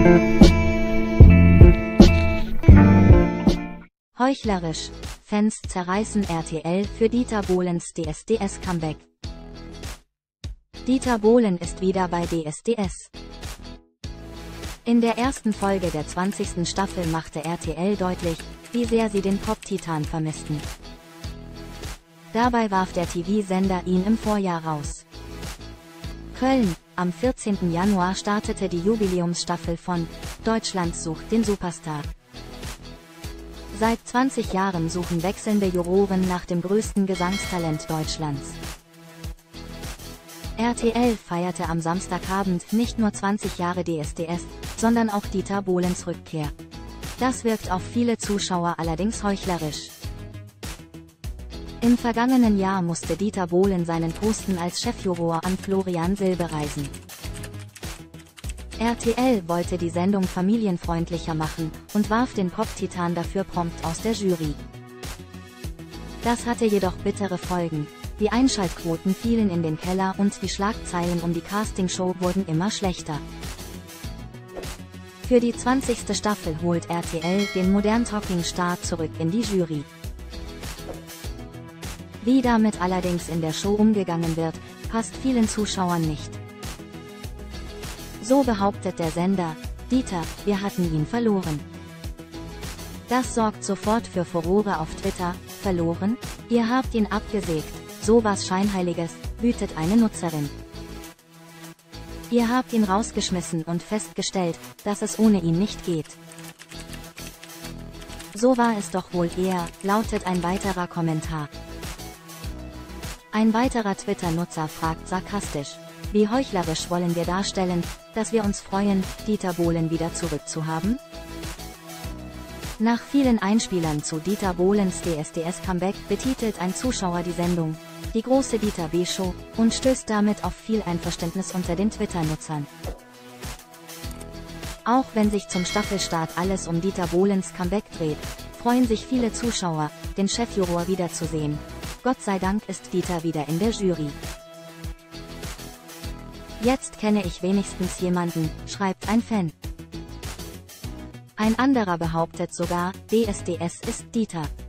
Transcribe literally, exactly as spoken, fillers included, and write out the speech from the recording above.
Heuchlerisch. Fans zerreißen R T L für Dieter Bohlens D S D S-Comeback. Dieter Bohlen ist wieder bei D S D S. In der ersten Folge der zwanzigsten Staffel machte R T L deutlich, wie sehr sie den Pop-Titan vermissten. Dabei warf der T V-Sender ihn im Vorjahr raus. Köln. Am vierzehnten Januar startete die Jubiläumsstaffel von Deutschland sucht den Superstar. Seit zwanzig Jahren suchen wechselnde Juroren nach dem größten Gesangstalent Deutschlands. R T L feierte am Samstagabend nicht nur zwanzig Jahre D S D S, sondern auch Dieter Bohlens Rückkehr. Das wirkt auf viele Zuschauer allerdings heuchlerisch. Im vergangenen Jahr musste Dieter Bohlen seinen Posten als Chefjuror an Florian Silbe reisen. R T L wollte die Sendung familienfreundlicher machen und warf den Pop-Titan dafür prompt aus der Jury. Das hatte jedoch bittere Folgen. Die Einschaltquoten fielen in den Keller und die Schlagzeilen um die Castingshow wurden immer schlechter. Für die zwanzigste Staffel holt R T L den Modern Talking Star zurück in die Jury. Wie damit allerdings in der Show umgegangen wird, passt vielen Zuschauern nicht. So behauptet der Sender: Dieter, wir hatten ihn verloren. Das sorgt sofort für Furore auf Twitter. Verloren? Ihr habt ihn abgesägt. Sowas Scheinheiliges, wütet eine Nutzerin. Ihr habt ihn rausgeschmissen und festgestellt, dass es ohne ihn nicht geht. So war es doch wohl eher, lautet ein weiterer Kommentar. Ein weiterer Twitter-Nutzer fragt sarkastisch: Wie heuchlerisch wollen wir darstellen, dass wir uns freuen, Dieter Bohlen wieder zurückzuhaben? Nach vielen Einspielern zu Dieter Bohlens D S D S-Comeback betitelt ein Zuschauer die Sendung Die große Dieter B-Show und stößt damit auf viel Einverständnis unter den Twitter-Nutzern. Auch wenn sich zum Staffelstart alles um Dieter Bohlens Comeback dreht, freuen sich viele Zuschauer, den Chefjuror wiederzusehen. Gott sei Dank ist Dieter wieder in der Jury. Jetzt kenne ich wenigstens jemanden, schreibt ein Fan. Ein anderer behauptet sogar, D S D S ist Dieter.